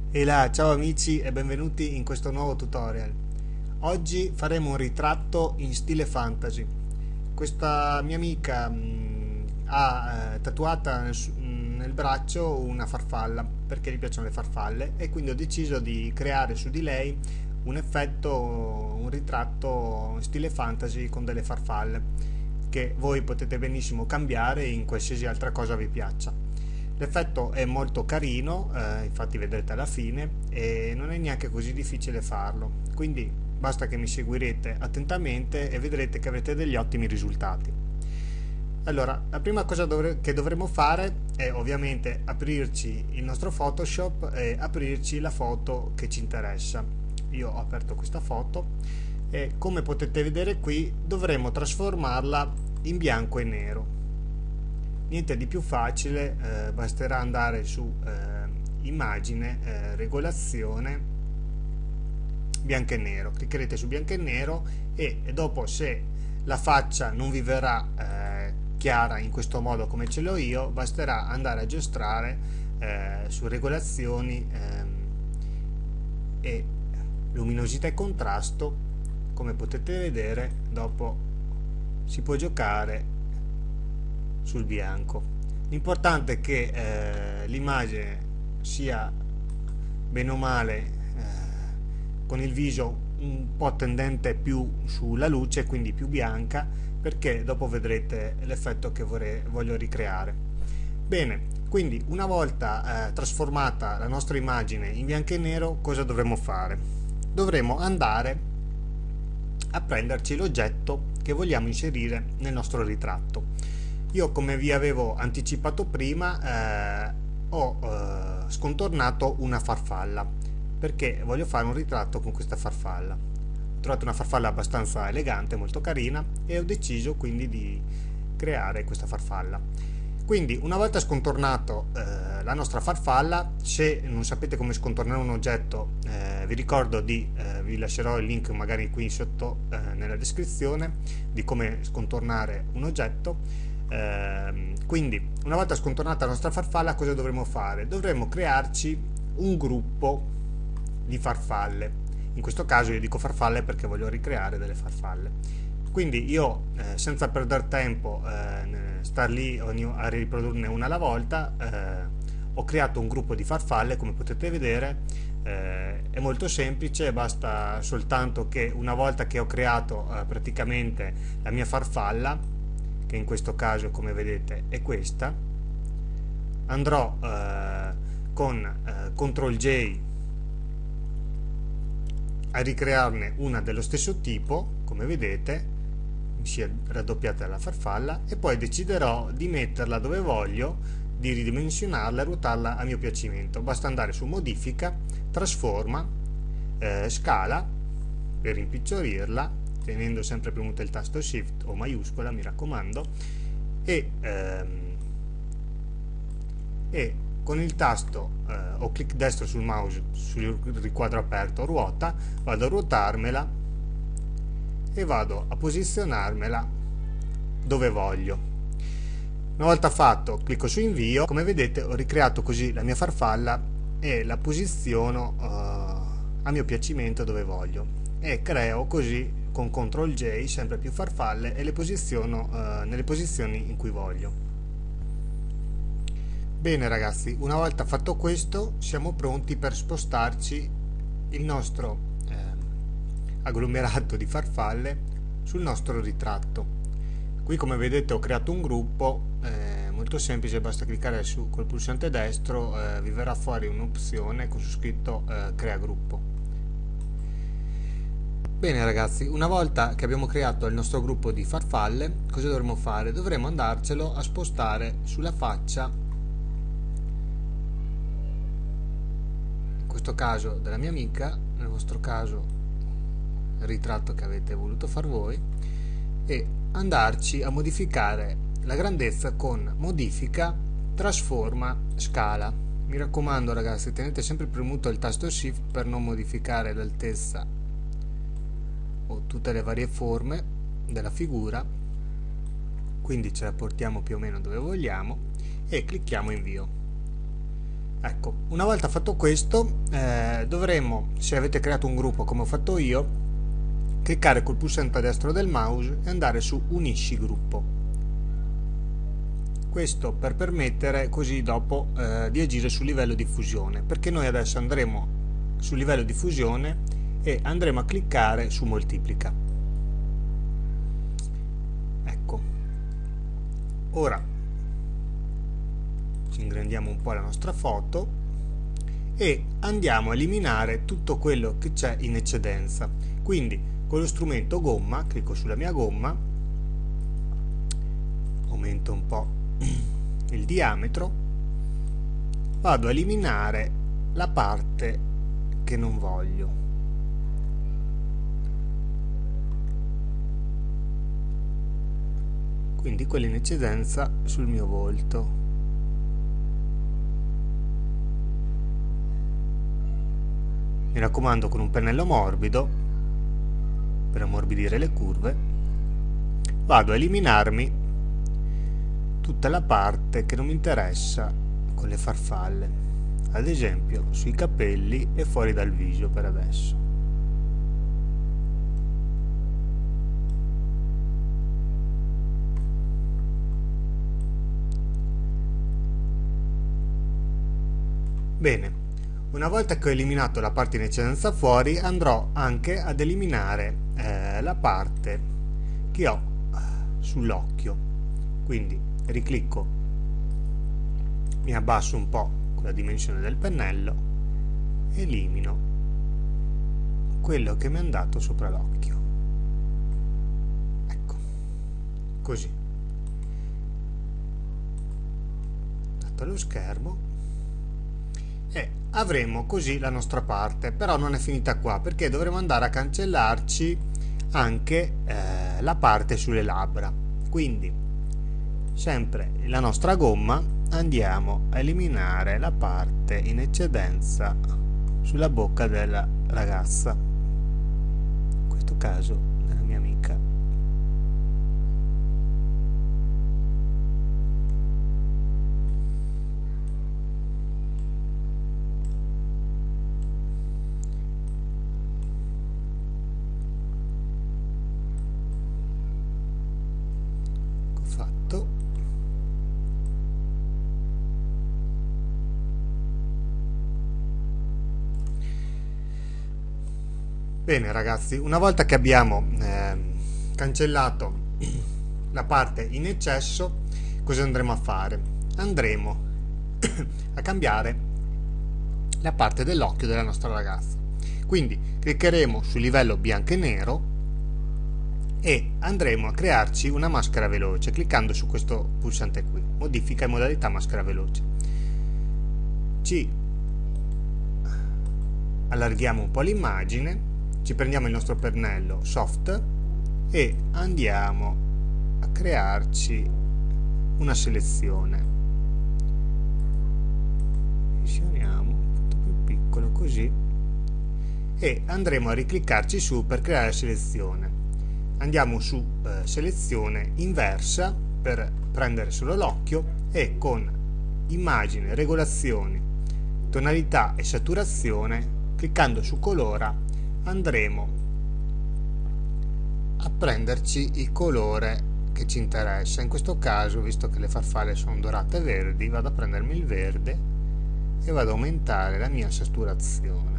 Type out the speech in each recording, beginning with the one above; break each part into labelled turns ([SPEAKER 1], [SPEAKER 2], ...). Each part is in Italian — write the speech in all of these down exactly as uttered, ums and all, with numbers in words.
[SPEAKER 1] E là, ciao amici e benvenuti in questo nuovo tutorial. Oggi faremo un ritratto in stile fantasy. Questa mia amica mh, ha eh, tatuata nel, su- mh, nel braccio una farfalla perché gli piacciono le farfalle e quindi ho deciso di creare su di lei un effetto, un ritratto in stile fantasy con delle farfalle che voi potete benissimo cambiare in qualsiasi altra cosa vi piaccia. L'effetto è molto carino, eh, infatti vedrete alla fine, e non è neanche così difficile farlo, quindi basta che mi seguirete attentamente e vedrete che avrete degli ottimi risultati. Allora, la prima cosa dovre- che dovremo fare è ovviamente aprirci il nostro Photoshop e aprirci la foto che ci interessa. Io ho aperto questa foto e come potete vedere qui dovremo trasformarla in bianco e nero. Niente di più facile, eh, basterà andare su eh, immagine, eh, regolazione, bianco e nero, cliccherete su bianco e nero e, e dopo, se la faccia non vi verrà eh, chiara in questo modo come ce l'ho io, basterà andare a giostrare eh, su regolazioni ehm, e luminosità e contrasto. Come potete vedere, dopo si può giocare sul bianco. L'importante è che eh, l'immagine sia bene o male eh, con il viso un po' tendente più sulla luce, quindi più bianca, perché dopo vedrete l'effetto che vorrei, voglio ricreare. Bene, quindi una volta eh, trasformata la nostra immagine in bianco e nero, cosa dovremo fare? Dovremo andare a prenderci l'oggetto che vogliamo inserire nel nostro ritratto. Io, come vi avevo anticipato prima, eh, ho eh, scontornato una farfalla perché voglio fare un ritratto con questa farfalla. Ho trovato una farfalla abbastanza elegante, molto carina, e ho deciso quindi di creare questa farfalla. Quindi, una volta scontornato eh, la nostra farfalla, se non sapete come scontornare un oggetto, eh, vi ricordo di eh, vi lascerò il link magari qui sotto eh, nella descrizione di come scontornare un oggetto. Eh, quindi, una volta scontornata la nostra farfalla, cosa dovremo fare? Dovremo crearci un gruppo di farfalle. In questo caso io dico farfalle perché voglio ricreare delle farfalle. Quindi io, eh, senza perdere tempo eh, star lì a riprodurne una alla volta, eh, ho creato un gruppo di farfalle. Come potete vedere, eh, è molto semplice, basta soltanto che una volta che ho creato eh, praticamente la mia farfalla, che in questo caso, come vedete, è questa, andrò eh, con eh, control J a ricrearne una dello stesso tipo. Come vedete, mi si è raddoppiata la farfalla, e poi deciderò di metterla dove voglio, di ridimensionarla e ruotarla a mio piacimento. Basta andare su modifica, trasforma, eh, scala per rimpicciolirla, tenendo sempre premuto il tasto shift o maiuscola, mi raccomando, e, ehm, e con il tasto eh, o clic destro sul mouse sul riquadro aperto ruota, vado a ruotarmela e vado a posizionarmela dove voglio. Una volta fatto, clicco su invio. Come vedete, ho ricreato così la mia farfalla e la posiziono eh, a mio piacimento dove voglio, e creo così con control J sempre più farfalle e le posiziono eh, nelle posizioni in cui voglio. Bene ragazzi, una volta fatto questo, siamo pronti per spostarci il nostro eh, agglomerato di farfalle sul nostro ritratto. Qui, come vedete, ho creato un gruppo eh, molto semplice, basta cliccare su col pulsante destro, eh, vi verrà fuori un'opzione con su scritto eh, crea gruppo. Bene ragazzi, una volta che abbiamo creato il nostro gruppo di farfalle, cosa dovremo fare? Dovremo andarcelo a spostare sulla faccia, in questo caso della mia amica, nel vostro caso il ritratto che avete voluto far voi, e andarci a modificare la grandezza con modifica, trasforma, scala. Mi raccomando ragazzi, tenete sempre premuto il tasto shift per non modificare l'altezza o tutte le varie forme della figura. Quindi ce la portiamo più o meno dove vogliamo e clicchiamo invio. Ecco, una volta fatto questo, eh, dovremo, se avete creato un gruppo come ho fatto io, cliccare col pulsante destro del mouse e andare su Unisci gruppo. Questo per permettere così dopo eh, di agire sul livello di fusione, perché noi adesso andremo sul livello di fusione e andremo a cliccare su Moltiplica. Ecco, ora ci ingrandiamo un po' la nostra foto e andiamo a eliminare tutto quello che c'è in eccedenza. Quindi con lo strumento gomma, clicco sulla mia gomma, aumento un po' il diametro, vado a eliminare la parte che non voglio. Quindi quella in eccedenza sul mio volto. Mi raccomando, con un pennello morbido per ammorbidire le curve, vado a eliminarmi tutta la parte che non mi interessa con le farfalle, ad esempio sui capelli e fuori dal viso per adesso. Bene. Una volta che ho eliminato la parte in eccedenza fuori, andrò anche ad eliminare eh, la parte che ho sull'occhio. Quindi riclicco, mi abbasso un po' con la dimensione del pennello, elimino quello che mi è andato sopra l'occhio. Ecco, così. Dato lo schermo. E avremo così la nostra parte, però non è finita qua, perché dovremo andare a cancellarci anche eh, la parte sulle labbra. Quindi sempre la nostra gomma, andiamo a eliminare la parte in eccedenza sulla bocca della ragazza, in questo caso della mia amica. Fatto. Bene ragazzi, una volta che abbiamo eh, cancellato la parte in eccesso, cosa andremo a fare? Andremo a cambiare la parte dell'occhio della nostra ragazza. Quindi cliccheremo sul livello bianco e nero e andremo a crearci una maschera veloce cliccando su questo pulsante qui, modifica in modalità maschera veloce. Ci allarghiamo un po' l'immagine, ci prendiamo il nostro pennello soft e andiamo a crearci una selezione. Visioniamo tutto più piccolo così e andremo a ricliccarci su per creare la selezione. Andiamo su eh, selezione inversa per prendere solo l'occhio e con immagine, regolazioni, tonalità e saturazione, cliccando su colora andremo a prenderci il colore che ci interessa. In questo caso, visto che le farfalle sono dorate e verdi, vado a prendermi il verde e vado ad aumentare la mia saturazione,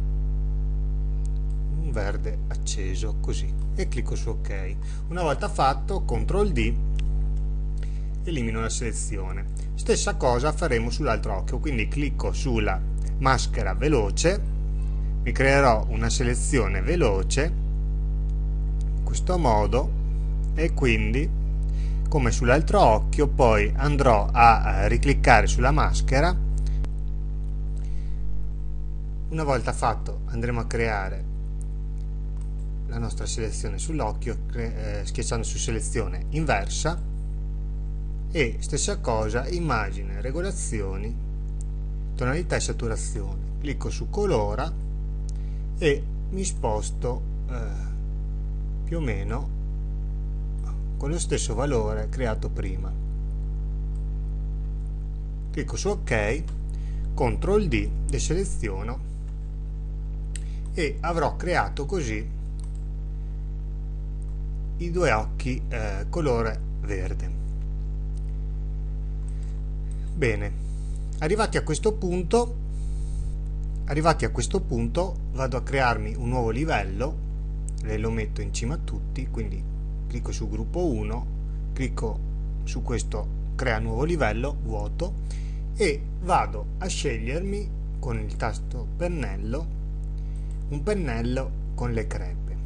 [SPEAKER 1] un verde acceso così, e clicco su ok. Una volta fatto, control D, elimino la selezione. Stessa cosa faremo sull'altro occhio, quindi clicco sulla maschera veloce, mi creerò una selezione veloce in questo modo e quindi come sull'altro occhio poi andrò a ricliccare sulla maschera. Una volta fatto andremo a creare la nostra selezione sull'occhio eh, schiacciando su selezione inversa e stessa cosa, immagine, regolazioni, tonalità e saturazione, clicco su colora e mi sposto eh, più o meno con lo stesso valore creato prima. Clicco su ok. control D, deseleziono e avrò creato così i due occhi eh, colore verde. Bene, arrivati a questo punto arrivati a questo punto vado a crearmi un nuovo livello e lo metto in cima a tutti, quindi clicco su gruppo uno, clicco su questo crea nuovo livello vuoto e vado a scegliermi con il tasto pennello un pennello con le crepe.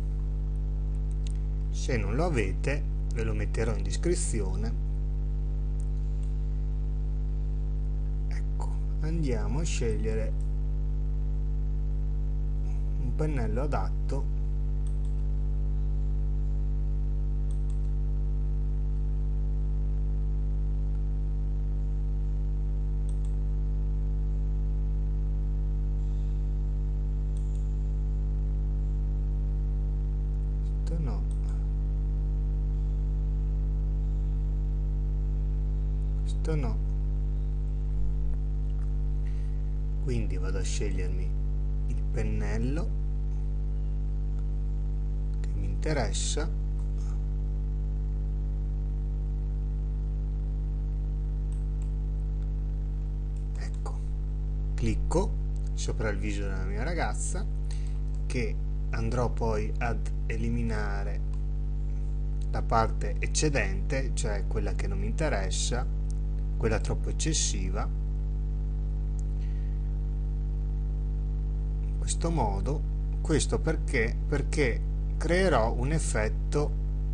[SPEAKER 1] Se non lo avete ve lo metterò in descrizione. Ecco, andiamo a scegliere un pennello adatto. Questo no. Questo no. Quindi vado a scegliermi il pennello che mi interessa, ecco, clicco sopra il viso della mia ragazza che andrò poi ad eliminare la parte eccedente, cioè quella che non mi interessa, quella troppo eccessiva. Questo modo, questo perché perché creerò un effetto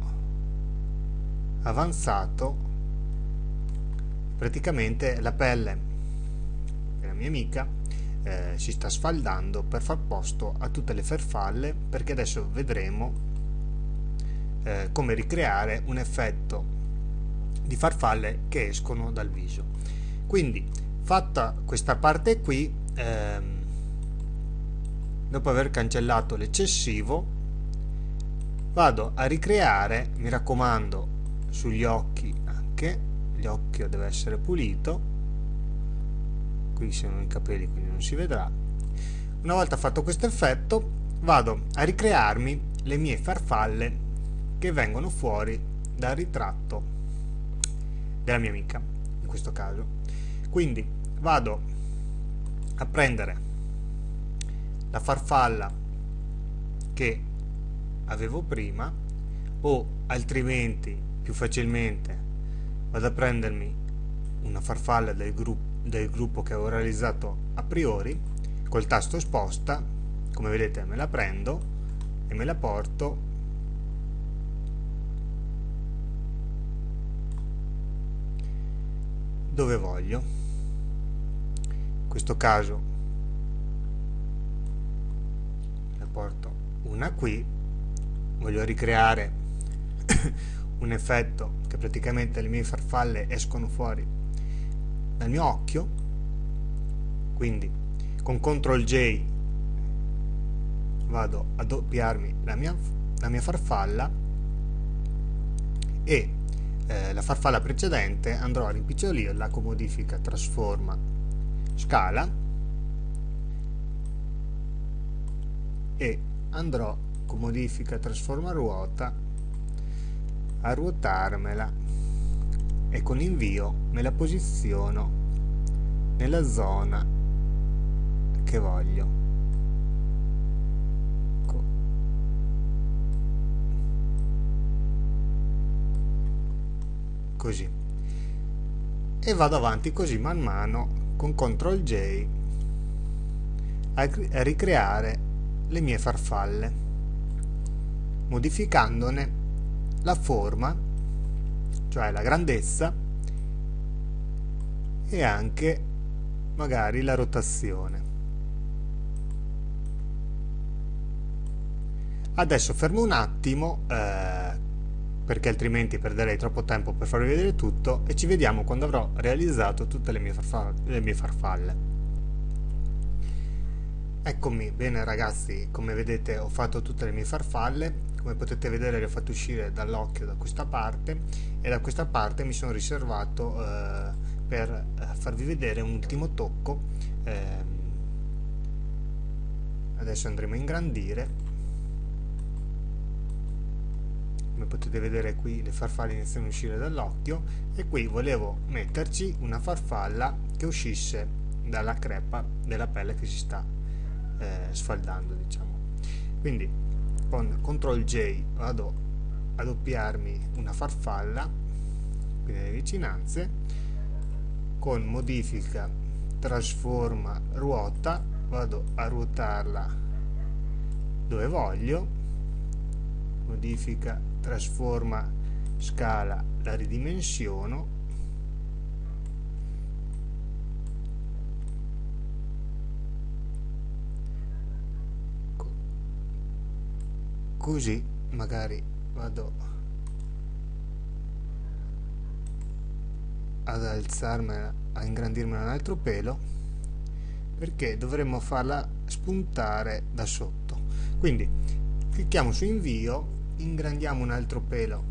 [SPEAKER 1] avanzato. Praticamente la pelle della mia amica eh, si sta sfaldando per far posto a tutte le farfalle, perché adesso vedremo eh, come ricreare un effetto di farfalle che escono dal viso. Quindi fatta questa parte qui, ehm, dopo aver cancellato l'eccessivo vado a ricreare, mi raccomando sugli occhi anche, gli occhi deve essere pulito, qui sono i capelli quindi non si vedrà. Una volta fatto questo effetto vado a ricrearmi le mie farfalle che vengono fuori dal ritratto della mia amica in questo caso. Quindi vado a prendere la farfalla che avevo prima, o altrimenti più facilmente vado a prendermi una farfalla del, gru del gruppo che avevo realizzato a priori, col tasto sposta, come vedete me la prendo e me la porto dove voglio. In questo caso porto una qui, voglio ricreare un effetto che praticamente le mie farfalle escono fuori dal mio occhio, quindi con control J vado a doppiarmi la mia, la mia farfalla e eh, la farfalla precedente andrò a rimpicciolirla con modifica trasforma scala e andrò con modifica trasforma ruota a ruotarmela e con invio me la posiziono nella zona che voglio. Ecco. Così, e vado avanti così man mano con control J a, a ricreare le mie farfalle, modificandone la forma, cioè la grandezza e anche magari la rotazione. Adesso fermo un attimo eh, perché altrimenti perderei troppo tempo per farvi vedere tutto, e ci vediamo quando avrò realizzato tutte le mie farfalle, le mie farfalle. Eccomi, bene ragazzi, come vedete ho fatto tutte le mie farfalle, come potete vedere le ho fatte uscire dall'occhio da questa parte, e da questa parte mi sono riservato eh, per eh, farvi vedere un ultimo tocco. ehm, adesso andremo a ingrandire. Come potete vedere qui le farfalle iniziano a uscire dall'occhio, e qui volevo metterci una farfalla che uscisse dalla crepa della pelle che si sta eh, sfaldando, diciamo. Quindi con control J vado a doppiarmi una farfalla qui nelle vicinanze, con modifica trasforma ruota vado a ruotarla dove voglio, modifica trasforma scala la ridimensiono, così magari vado ad alzarmela, a ingrandirmela un altro pelo, perché dovremmo farla spuntare da sotto. Quindi clicchiamo su invio, ingrandiamo un altro pelo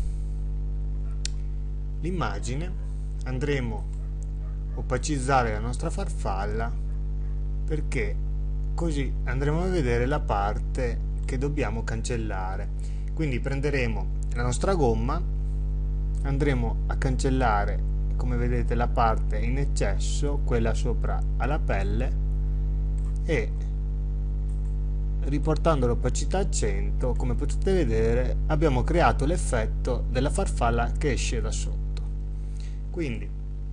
[SPEAKER 1] l'immagine, andremo a opacizzare la nostra farfalla, perché così andremo a vedere la parte che dobbiamo cancellare. Quindi prenderemo la nostra gomma, andremo a cancellare, come vedete, la parte in eccesso, quella sopra alla pelle, e riportando l'opacità a cento, come potete vedere, abbiamo creato l'effetto della farfalla che esce da sotto. Quindi,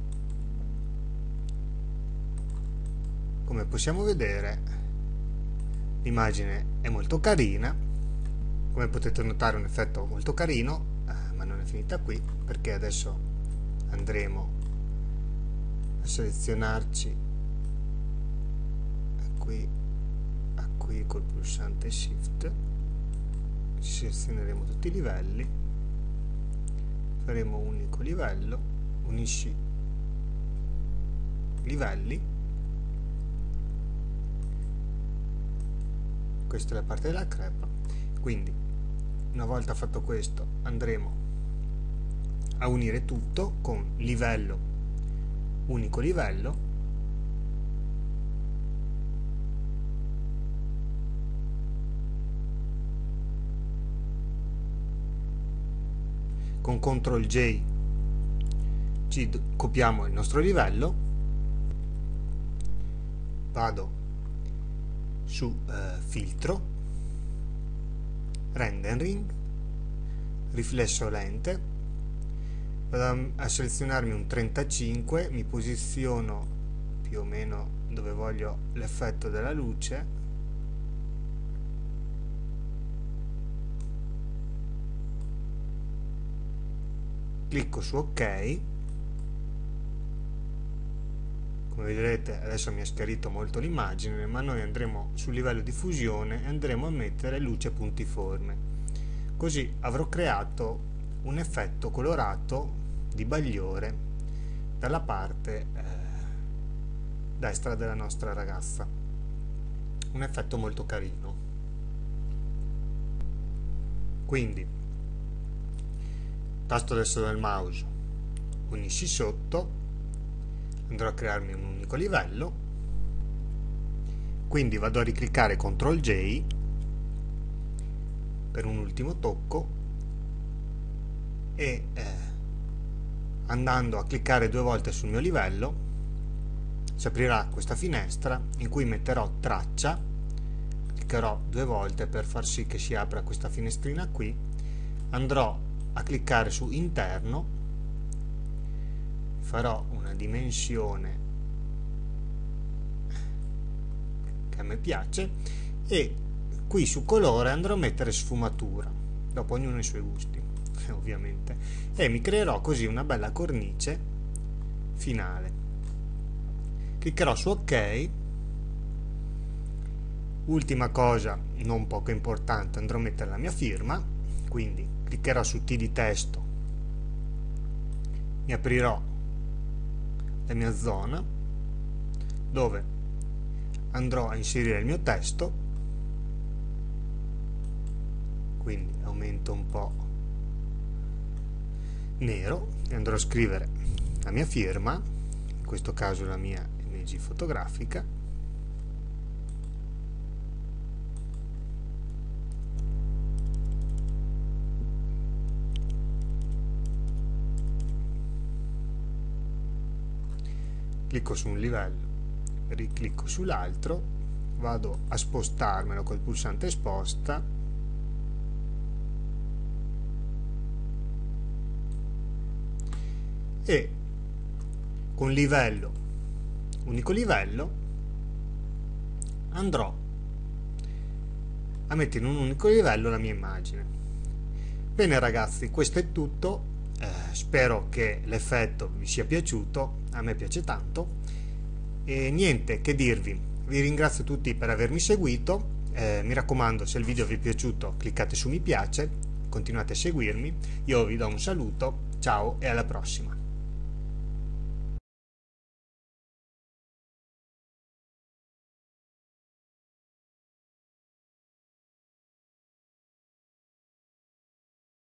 [SPEAKER 1] come possiamo vedere, l'immagine è molto carina. Come potete notare, un effetto molto carino, eh, ma non è finita qui, perché adesso andremo a selezionarci qui, a qui col pulsante Shift, ci selezioneremo tutti i livelli, faremo un unico livello, unisci livelli. Questa è la parte della crepa. Quindi, una volta fatto questo, andremo a unire tutto con livello, unico livello, con control J ci copiamo il nostro livello, vado su eh, filtro, rendering, riflesso lente, vado a selezionarmi un trentacinque, mi posiziono più o meno dove voglio l'effetto della luce, clicco su ok. Come vedrete adesso mi ha schiarito molto l'immagine, ma noi andremo sul livello di fusione e andremo a mettere luce puntiforme, così avrò creato un effetto colorato di bagliore dalla parte eh, destra della nostra ragazza, un effetto molto carino. Quindi tasto destro del mouse, unisci sotto, andrò a crearmi un unico livello, quindi vado a ricliccare control J per un ultimo tocco e eh, andando a cliccare due volte sul mio livello si aprirà questa finestra in cui metterò traccia, cliccherò due volte per far sì che si apra questa finestrina qui, andrò a cliccare su interno, farò una dimensione che a me piace e qui su colore andrò a mettere sfumatura, dopo ognuno i suoi gusti ovviamente, e mi creerò così una bella cornice finale. Cliccherò su ok. Ultima cosa non poco importante, andrò a mettere la mia firma, quindi cliccherò su T di testo, mi aprirò la mia zona dove andrò a inserire il mio testo, quindi aumento un po' nero e andrò a scrivere la mia firma, questo caso la mia immagine fotografica. Clicco su un livello, riclicco sull'altro, vado a spostarmelo col pulsante sposta e con livello, unico livello, andrò a mettere in un unico livello la mia immagine. Bene ragazzi, questo è tutto. Eh, spero che l'effetto vi sia piaciuto, a me piace tanto e niente che dirvi, vi ringrazio tutti per avermi seguito, eh, mi raccomando, se il video vi è piaciuto cliccate su mi piace, continuate a seguirmi, io vi do un saluto, ciao e alla prossima.